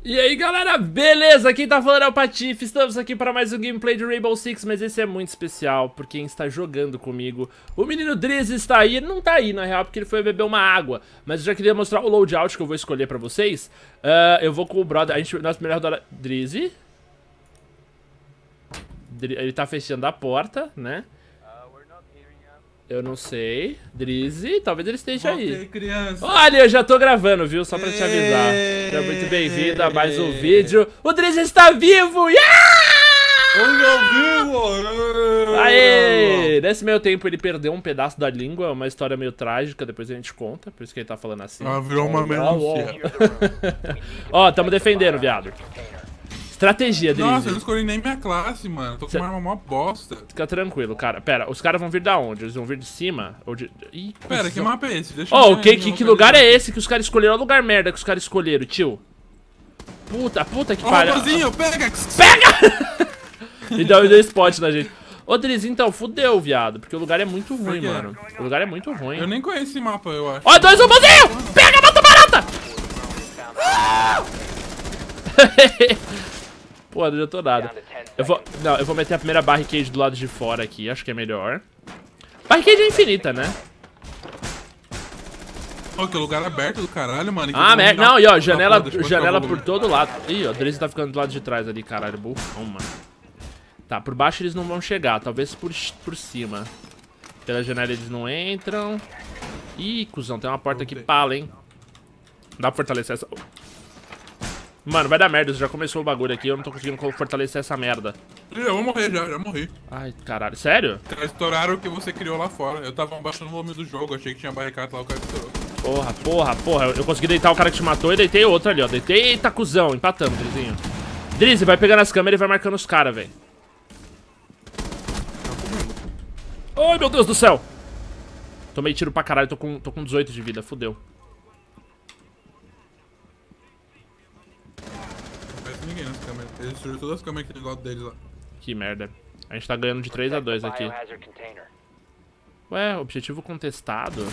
E aí galera, beleza? Quem tá falando é o Patife. Estamos aqui para mais um gameplay de Rainbow Six, mas esse é muito especial por quem está jogando comigo. O menino Drizzy está aí, ele não tá aí na real porque ele foi beber uma água, mas eu já queria mostrar o loadout que eu vou escolher pra vocês. Eu vou com o brother, nossa primeira rodada... Drizzy? Ele tá fechando a porta, né? Eu não sei. Drizzy, talvez ele esteja aí. Criança. Olha, eu já tô gravando, viu? Só pra te avisar. Seja muito bem-vindo a mais um vídeo. O Drizzy está vivo! Aê! Nesse meio tempo ele perdeu um pedaço da língua, uma história meio trágica, depois a gente conta, por isso que ele tá falando assim. Ah, virou uma melancia. Ó, tamo defendendo, viado. Estratégia, Drizzy. Nossa, eu não escolhi nem minha classe, mano. Tô com uma arma mó bosta. Fica tranquilo, cara. Pera, os caras vão vir da onde? Eles vão vir de cima? Ou de... Ih, pera, que mapa é esse? Deixa eu ver, que lugar é esse que os caras escolheram? Olha o lugar merda que os caras escolheram, tio. Puta que pariu. Robozinho, pega! Pega! E deu spot na gente. Ô, Drizzy, então, fudeu, viado. Porque o lugar é muito ruim, mano. O lugar é muito ruim. Eu nem conheço esse mapa, eu acho. Ó, dois robozinhos! Pega, mata barata! Pô, não adiantou nada. Eu vou meter a primeira barricade do lado de fora aqui, acho que é melhor. Barricade é infinita, né? Ó, que lugar aberto do caralho, mano. Ah, merda. Não, e ó, janela por todo lado. Ih, ó, o Drizzy tá ficando do lado de trás ali, caralho. Burrão, mano. Tá, por baixo eles não vão chegar, talvez por cima. Pela janela eles não entram. Ih, cuzão, tem uma porta aqui pala, hein. Dá pra fortalecer essa... Mano, vai dar merda, já começou o bagulho aqui, eu não tô conseguindo fortalecer essa merda. Eu vou morrer já morri. Ai, caralho, sério? Estouraram o que você criou lá fora. Eu tava baixando o volume do jogo, achei que tinha barricada lá, o cara estourou. Porra, eu consegui deitar o cara que te matou e deitei outro ali, ó. Deitei, eita, cuzão, empatamos, Drizzinho. Drizzy, vai pegando as câmeras e vai marcando os caras, velho. Ai, meu Deus do céu. Tomei tiro pra caralho, tô com 18 de vida, fudeu. Ninguém nas câmeras. Eles destruíram todas as câmeras que tem do lado deles lá. Que merda. A gente tá ganhando de 3 a 2 aqui. Ué, objetivo contestado.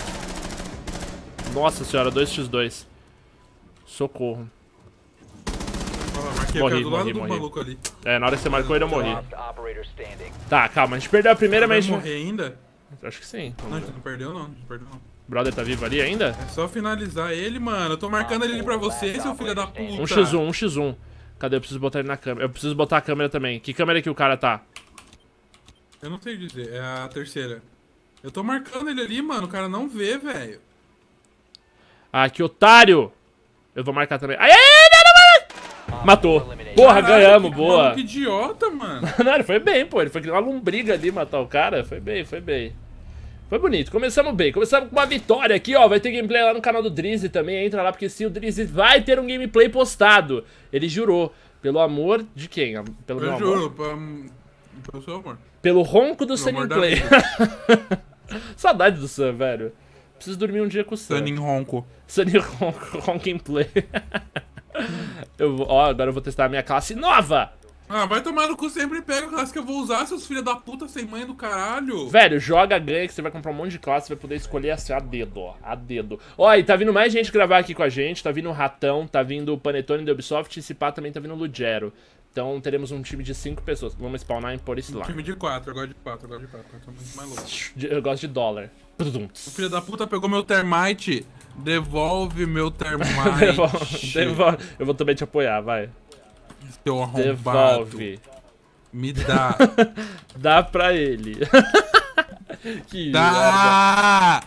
Nossa senhora, 2x2. Socorro. Marquei Morri, do lado do morri. maluco ali. É, na hora que você marcou ele eu morri. Tá, calma, a gente perdeu a primeira, mas... Vai morrer ainda? Acho que sim. Não, a gente não perdeu não, O brother tá vivo ali ainda? É só finalizar ele, mano. Eu tô marcando ele ali pra você, seu filho da puta. 1x1. Cadê? Eu preciso botar ele na câmera. Eu preciso botar a câmera também. Que câmera que o cara tá? Eu não sei dizer, é a terceira. Eu tô marcando ele ali, mano. O cara não vê, velho. Ah, que otário! Eu vou marcar também. Ai, matou. Porra, ganhamos, boa. Que idiota, mano. Não, ele foi bem, pô. Ele foi que uma lombriga ali matar o cara. Foi bem. Foi bonito, começamos bem, começamos com uma vitória aqui, ó. Vai ter gameplay lá no canal do Drizzy também, entra lá, porque sim, o Drizzy vai ter um gameplay postado. Ele jurou, pelo amor de quem? Pelo meu juro, amor? Pelo seu amor. Pelo ronco do Sunny Play. Saudade do Sun, velho. Preciso dormir um dia com o Sun. Sunny ronco. Sunny ronco, ronking play. Agora eu vou testar a minha classe nova. Ah, vai tomar no cu, sempre pega a classe que eu vou usar, seus filhos da puta sem mãe do caralho. Velho, joga, ganha, que você vai comprar um monte de classe, vai poder escolher assim, a dedo, ó. A dedo. Ó, e tá vindo mais gente gravar aqui com a gente, tá vindo o Ratão, tá vindo o Panetone da Ubisoft, e esse pá também tá vindo o Lugero. Então teremos um time de 5 pessoas. Vamos spawnar por esse lado. Time de 4, eu gosto de 4, Eu tô muito mais louco. Eu gosto de dólar. O filho da puta pegou meu termite. Devolve meu termite. Devolve. Eu vou também te apoiar, vai. Seu arrombado. Devolve. Me dá. Dá pra ele. Que dá!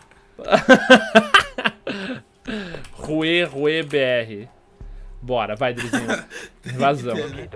Rue BR. Bora, vai, Drizzinho. Invasão.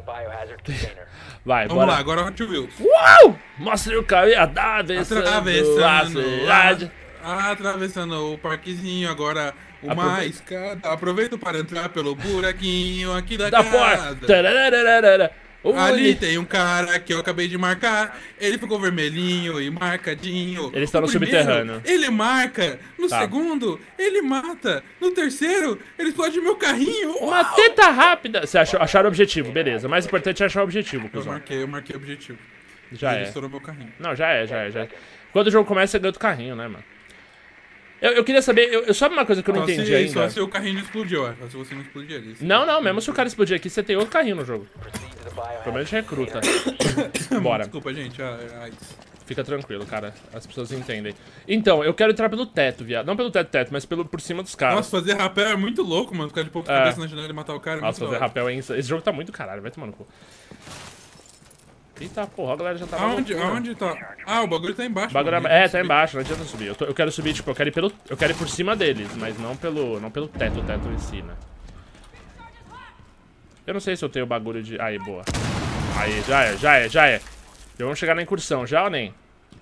Vai, Vamos bora. lá, agora Hot Wheels. Uau! Mostre o caminho, atravessando a cidade. Atravessando o parquezinho, agora uma escada. Aproveito para entrar pelo buraquinho aqui da casa. Porta. Ali tem um cara que eu acabei de marcar. Ele ficou vermelhinho e marcadinho. Ele está no subterrâneo. Ele marca. No segundo, ele mata. No terceiro, ele explode meu carrinho. Uma teta rápida. Você acharam o objetivo, beleza. O mais importante é achar o objetivo, cuzão. Eu marquei o objetivo. Já ele é. estourou meu carrinho. Não, já é. Quando o jogo começa, você ganha outro carrinho, né, mano? Eu queria saber, sabe uma coisa que eu não entendi ainda? Só se o carrinho não explodiu, só se você não explodir ali. Não, mesmo se o cara explodir aqui, você tem outro carrinho no jogo. Pelo menos recruta. Bora. Desculpa, gente. Fica tranquilo, cara. As pessoas entendem. Então, eu quero entrar pelo teto, viado. Não pelo teto, mas por cima dos caras. Nossa, fazer rapel é muito louco, mano. Ficar de pouco cabeça na janela e matar o cara. Nossa, fazer rapel é insano. Esse jogo tá muito caralho, vai tomar no cu. Eita porra, a galera já tá Aonde tá? O bagulho tá embaixo. Tá embaixo, não adianta subir. Eu quero subir, tipo, eu quero ir por cima deles, mas não pelo teto, o teto em si, né? Eu não sei se eu tenho bagulho de... Aí, boa. Aí, já é. Já vamos chegar na incursão, já ou nem?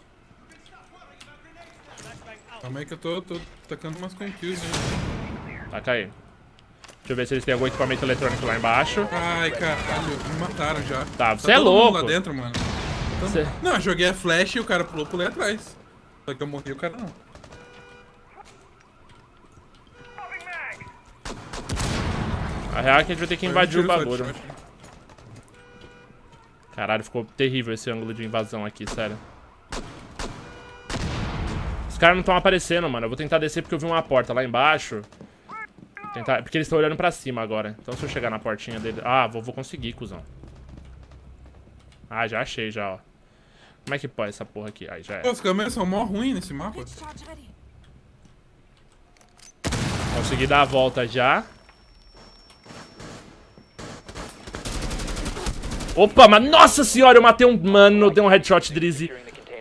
Calma aí que eu tô tacando umas confusas, né? Taca aí. Deixa eu ver se eles têm algum equipamento eletrônico lá embaixo. Ai, caralho, me mataram já. Tá, você é louco. Lá dentro, mano. Então, não, eu joguei a flash e o cara pulei atrás. Só que eu morri e o cara não. A real é que a gente vai ter que invadir o bagulho. Caralho, ficou terrível esse ângulo de invasão aqui, sério. Os caras não estão aparecendo, mano. Eu vou tentar descer porque eu vi uma porta lá embaixo. Porque eles estão olhando pra cima agora. Então se eu chegar na portinha dele... Ah, vou conseguir, cuzão. Ah, já achei, já, ó. Como é que pode essa porra aqui? Aí, já é. Pô, os câmeras são mó ruins nesse mapa. Consegui dar a volta já. Opa, mas nossa senhora, eu matei um... Mano, dei um headshot, Drizzy.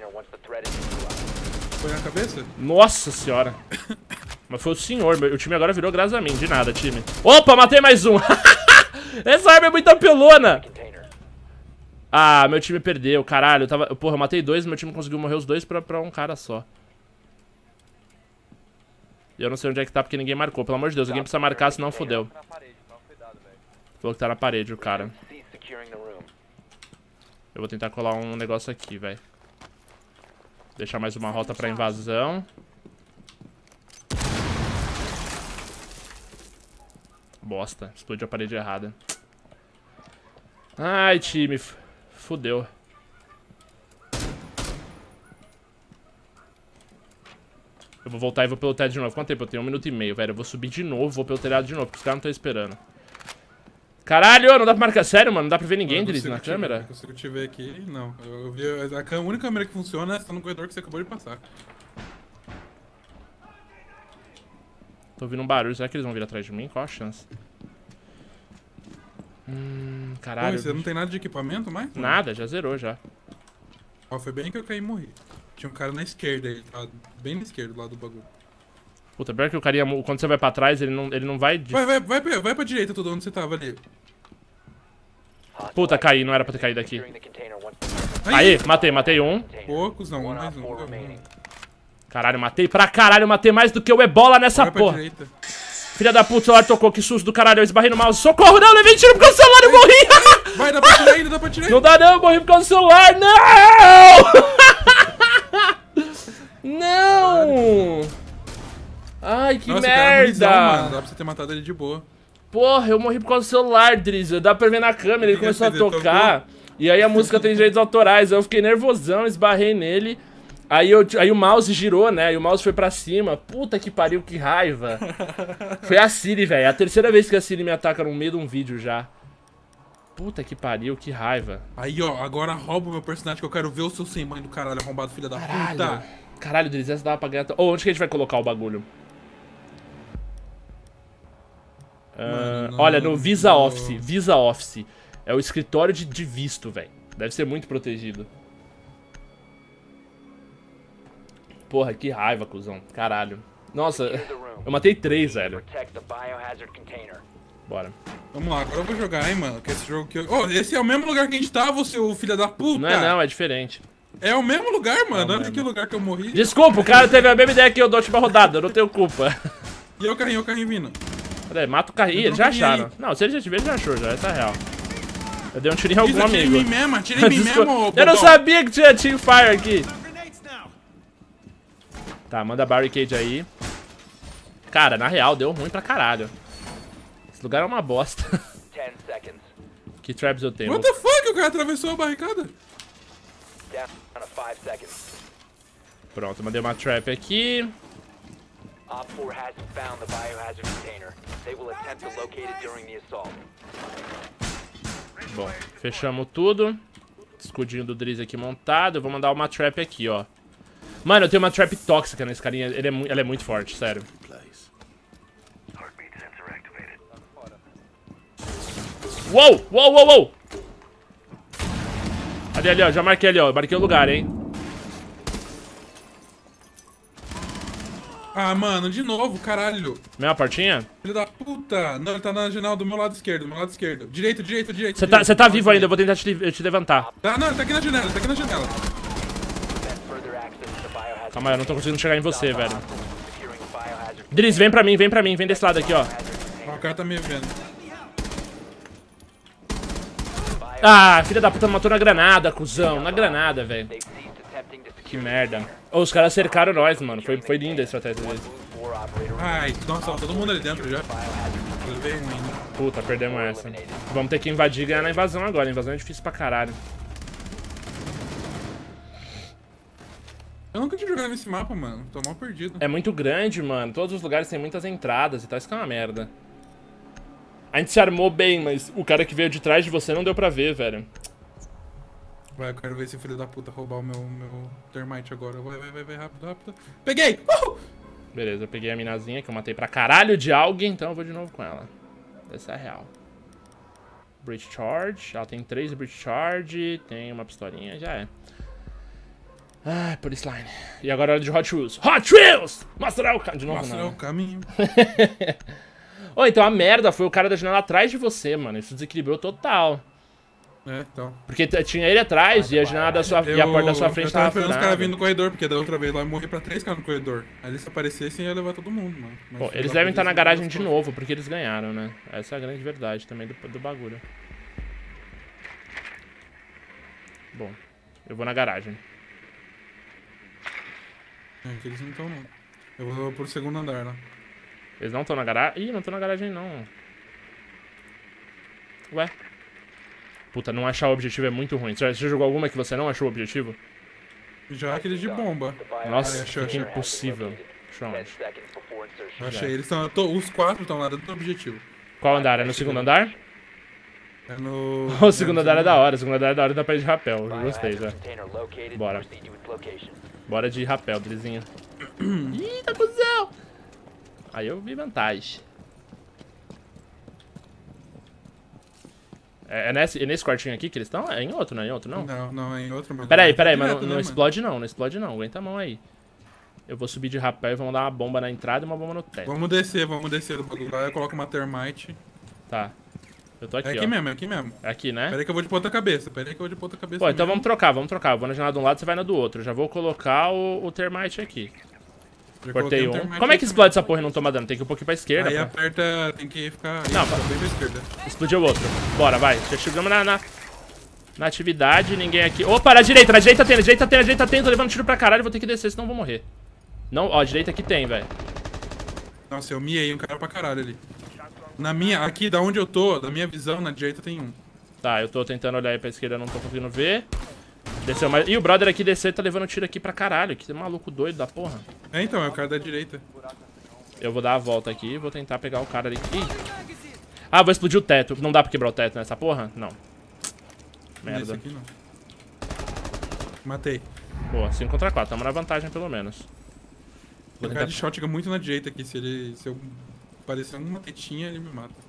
Foi na cabeça? Nossa senhora. Mas foi o senhor, o time agora virou graças a mim. De nada, time. Opa, matei mais um. Essa arma é muito apelona. Ah, meu time perdeu, caralho. Porra, eu matei dois, meu time conseguiu morrer os dois pra um cara só. E eu não sei onde é que tá porque ninguém marcou. Pelo amor de Deus, alguém precisa marcar, senão fodeu. Falou que tá na parede o cara. Eu vou tentar colar um negócio aqui, velho. Deixar mais uma rota pra invasão. Bosta, explodiu a parede errada. Ai, time. Fudeu. Eu vou voltar e vou pelo telhado de novo. Quanto tempo eu tenho? 1 minuto e meio, velho. Eu vou subir de novo, vou pelo telhado de novo, porque os caras não estão esperando. Caralho, não dá pra marcar. Sério, mano? Não dá pra ver ninguém, Driz, na câmera? Eu consigo te ver aqui, não. Eu vi a única câmera que funciona é essa no corredor que você acabou de passar. Tô ouvindo um barulho. Será que eles vão vir atrás de mim? Qual a chance? Caralho. Pô, você não tem nada de equipamento mais? Nada, já zerou já. Ó, foi bem que eu caí e morri. Tinha um cara na esquerda aí, tá bem na esquerda do lado do bagulho. Puta, pior que o carinha, quando você vai pra trás, ele não vai... Vai pra direita, tudo onde você tava ali. Puta, caí, não era pra ter caído aqui. Aí, matei um. Poucos, não, mais um. Caralho, matei pra caralho, matei mais do que o Ebola nessa porra. Direita. Filha da puta, o celular tocou, que susto do caralho, eu esbarrei no mouse. Socorro, não, levei tiro porque o celular, eu morri. Vai, dá pra tirar ainda, dá pra tirar ainda. Não dá não, eu morri por causa do celular, não! Não! Ai, que merda! Mano, dá pra você ter matado ele de boa. Porra, eu morri por causa do celular, Drizzy. Dá pra ver na câmera, ele começou a tocar. E aí a música tem direitos autorais. Eu fiquei nervosão, esbarrei nele. Aí o mouse girou, né? E o mouse foi pra cima. Puta que pariu, que raiva. Foi a Siri, velho. É a terceira vez que a Siri me ataca no meio de um vídeo já. Puta que pariu, que raiva. Aí, ó, agora rouba o meu personagem que eu quero ver o seu sem mãe do caralho arrombado, filha da puta. Caralho, Drizzy, essa dava pra ganhar... Onde que a gente vai colocar o bagulho? Olha, no Visa Office. Visa Office. É o escritório de visto, velho. Deve ser muito protegido. Porra, que raiva, cuzão. Caralho. Nossa, eu matei 3, velho. Bora. Vamos lá, agora eu vou jogar, hein, mano. Que esse jogo que eu... Oh, esse é o mesmo lugar que a gente tava, seu filho da puta. Não é não, é diferente. É o mesmo lugar, mano. Olha que lugar que eu morri. Desculpa, o cara teve a mesma ideia que eu da última rodada. Eu não tenho culpa. E o carrinho vindo. Cadê? Mata o carrinho. Eles já acharam. Aí. Não, se ele já tiver, ele já achou, já. Essa é real. Eu dei um tiro em algum amigo. Atira em mim mesmo, eu não sabia que tinha teamfire aqui. Tá, manda barricade aí. Cara, na real, deu ruim pra caralho. Esse lugar é uma bosta. Que traps eu tenho? What the fuck? O cara atravessou a barricada. Pronto, mandei uma trap aqui. Op 4 hasn't found the biohazard container. They will attempt to locate it during the assault. Bom, fechamos tudo. Escudinho do Drizzy aqui montado. Eu vou mandar uma trap aqui, ó. Mano, eu tenho uma trap tóxica nesse carinha. Ela é muito forte, sério. Uou, uou, uou, uou. Ali, ó. Já marquei ali, ó. Marquei o lugar, hein. Ah, mano, de novo, caralho. Mesma portinha? Filho da puta. Não, ele tá na janela do meu lado esquerdo, do meu lado esquerdo. Direito. Você tá vivo ainda, eu vou tentar te levantar. Tá, não, ele tá aqui na janela, Calma aí, eu não tô conseguindo chegar em você, velho. Drizzy, vem pra mim, vem desse lado aqui, ó. O cara tá me vendo. Ah, filha da puta, matou na granada, cuzão. Na granada, velho. Que merda. Oh, os caras cercaram nós, mano. Foi linda a estratégia deles. Ai, nossa, todo mundo ali dentro já. Puta, perdemos essa. Vamos ter que invadir e ganhar na invasão agora. A invasão é difícil pra caralho. Eu nunca tinha jogado nesse mapa, mano. Tô mal perdido. É muito grande, mano. Todos os lugares têm muitas entradas e tal. Isso que é uma merda. A gente se armou bem, mas o cara que veio de trás de você não deu pra ver, velho. Vai, eu quero ver esse filho da puta roubar o meu termite agora. Vai, rápido. Peguei! Beleza, eu peguei a minazinha que eu matei pra caralho de alguém, então eu vou de novo com ela. Essa é a real. Breach Charge. Ela tem 3 Breach Charge. Tem uma pistolinha, já é. Ah, Police Line. E agora é hora de Hot Wheels. Hot Wheels! Mostrar o caminho. De novo, Mostrar o caminho. Ô, então a merda foi o cara da janela atrás de você, mano. Isso desequilibrou total. É, então. Porque tinha ele atrás e a janela da sua e a porta da sua frente tava esperando os caras vindo no corredor, porque da outra vez lá eu morri pra 3 caras no corredor. Aí eles aparecessem ia levar todo mundo, mano. Mas bom, eles devem estar na garagem de novo, porque eles ganharam, né? Essa é a grande verdade também do bagulho. Bom, eu vou na garagem. É, que eles não estão, não. Eu vou pro segundo andar, lá. Eles não estão na garagem? Ih, não estão na garagem, não. Ué? Puta, não achar o objetivo é muito ruim. Você já jogou alguma que você não achou o objetivo? Já aqueles de bomba. Nossa, que impossível. Deixa eu onde? Eu achei, eles estão. Os 4 estão lá dentro do objetivo. Qual andar? É no segundo andar? É no. O segundo andar é da hora. O segundo andar é da hora e dá pra ir de rapel. Eu gostei já. Bora. Bora de rapel, Drizzinho. Eita, cuzão! Aí eu vi vantagem. É nesse quartinho aqui que eles estão? É em outro, não é em outro, não? Não, é em outro. Mas peraí, mas não explode não, não explode não. Aguenta a mão aí. Eu vou subir de rapel e vamos dar uma bomba na entrada e uma bomba no teto. Vamos descer do bagulho lá. Eu coloco uma termite. Tá. Eu tô aqui, é aqui ó. mesmo, é aqui mesmo. É aqui, né? Peraí que eu vou de ponta cabeça. Pô, então vamos trocar. Eu vou na janela de um lado, você vai na do outro. Eu já vou colocar o termite aqui. Já cortei um. Como é que explode essa porra e não toma dano? Tem que ir um pouquinho pra esquerda. Aí aperta, tem que ficar... Não, bem pra esquerda. Explodiu o outro. Bora, vai. Já chegamos na atividade, ninguém aqui. Opa, na direita tem. Tô levando tiro pra caralho, vou ter que descer, senão eu vou morrer. Não, ó, direita aqui tem, velho. Nossa, eu miei um cara pra caralho ali. Na minha, aqui, da onde eu tô, da minha visão, na direita tem um. Tá, eu tô tentando olhar aí pra esquerda, não tô conseguindo ver. Desceu mais. Ih, o brother aqui desceu e tá levando tiro aqui pra caralho. Que maluco doido da porra. É, então, é o cara da direita. Eu vou dar a volta aqui e vou tentar pegar o cara ali. Ih. Ah, vou explodir o teto. Não dá pra quebrar o teto nessa porra? Não. Merda. Esse aqui não. Matei. Boa, 5 contra 4. Tamo na vantagem pelo menos. O cara de shot chega muito na direita aqui. Se eu parecer uma tetinha, ele me mata.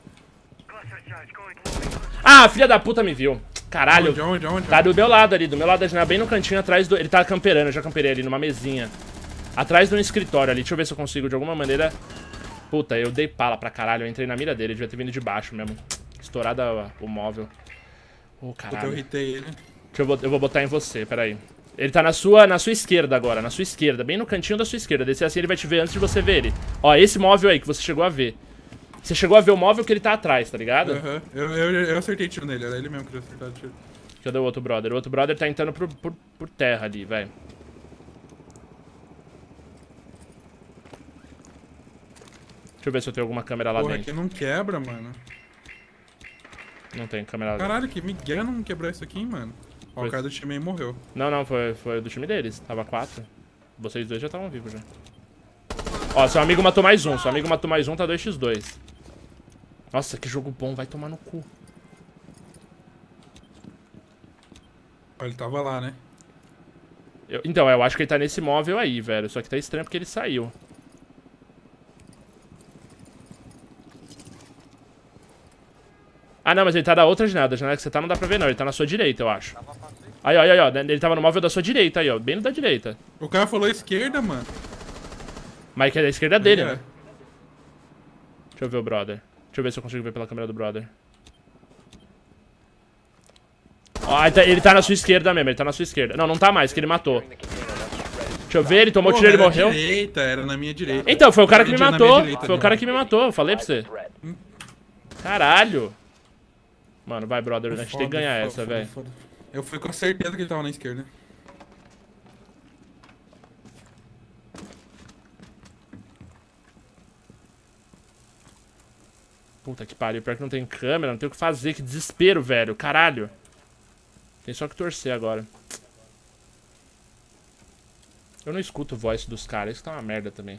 Ah, filha da puta me viu. Caralho. Onde? Tá do meu lado ali, do meu lado da janela, bem no cantinho atrás do... Ele tá camperando, eu já camperei ali numa mesinha. Atrás de um escritório ali. Deixa eu ver se eu consigo de alguma maneira... Puta, eu dei pala pra caralho. Eu entrei na mira dele, devia ter vindo de baixo mesmo. Estourada o móvel. Ô, caralho. Eu hitei ele. Eu vou botar em você, peraí. Ele tá na sua esquerda agora, na sua esquerda. Bem no cantinho da sua esquerda. Descer assim ele vai te ver antes de você ver ele. Ó, esse móvel aí que você chegou a ver. Você chegou a ver o móvel que ele tá atrás, tá ligado? Aham. Eu acertei tiro nele, era ele mesmo que eu acertei tiro. Cadê o outro brother? O outro brother tá entrando por terra ali, velho. Deixa eu ver se eu tenho alguma câmera lá Porra, dentro. aqui não quebra, mano. Não tem câmera lá dentro. Caralho, que migué não quebrou isso aqui, mano. Ó, o cara do time aí morreu. Não, foi do time deles. Tava 4. Vocês dois já estavam vivos já. Ó, seu amigo matou mais um. Seu amigo matou mais um, tá 2x2. Nossa, que jogo bom. Vai tomar no cu. Ele tava lá, né? Então, eu acho que ele tá nesse móvel aí, velho. Só que tá estranho porque ele saiu. Ah, não, mas ele tá da outra janela. Da janela que você tá não dá pra ver, não. Ele tá na sua direita, eu acho. Aí, ó, aí, ó. Ele tava no móvel da sua direita, aí, ó. Bem no da direita. O cara falou esquerda, mano. Mas que é da esquerda dele, É. né? Deixa eu ver o brother. Deixa eu ver se eu consigo ver pela câmera do brother. Ó, ele tá na sua esquerda mesmo. Ele tá na sua esquerda. Não, não tá mais, que ele matou. Deixa eu ver, ele tomou tiro e ele morreu. Direita, era na minha direita. Então, foi o cara que me Na minha matou. direita, Foi o né? cara que me matou, eu falei pra você. Caralho. Mano, vai, brother, a gente tem que ganhar essa, velho. Eu fui com certeza que ele tava na esquerda. Puta que pariu, pior que não tem câmera, não tem o que fazer, que desespero, velho, caralho. Tem só que torcer agora. Eu não escuto o voice dos caras, isso tá uma merda também.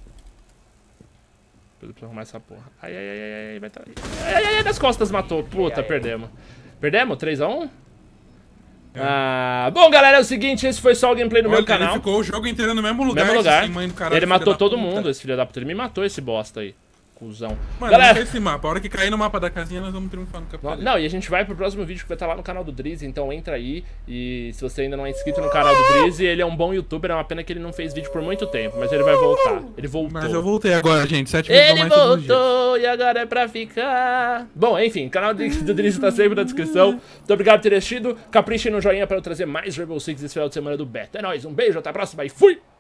Eu preciso arrumar essa porra. Ai, ai, ai, ai, vai tá... Ai, nas costas matou, puta, perdemos. Perdemos? 3x1? Ah, bom, galera, é o seguinte, esse foi só o gameplay no meu canal. Ele ficou o jogo inteiro no mesmo lugar. Ele matou todo mundo, esse filho da puta. Ele me matou, esse bosta aí. Cusão. Mano, galera, não esse mapa. A hora que cair no mapa da casinha, nós vamos triunfar no capitalismo. Não, e a gente vai pro próximo vídeo que vai estar lá no canal do Drizzy, então entra aí. E se você ainda não é inscrito no canal do Drizzy, ele é um bom youtuber, é uma pena que ele não fez vídeo por muito tempo, mas ele vai voltar. Ele voltou. Mas eu voltei agora, gente. 7 vídeos Ele mais todos os dias. voltou e agora é pra ficar. Bom, enfim, o canal do Drizzy tá sempre na descrição. Muito obrigado por ter assistido. Caprichem no joinha pra eu trazer mais Rainbow Six esse final de semana do beta. É nóis, um beijo, até a próxima e fui!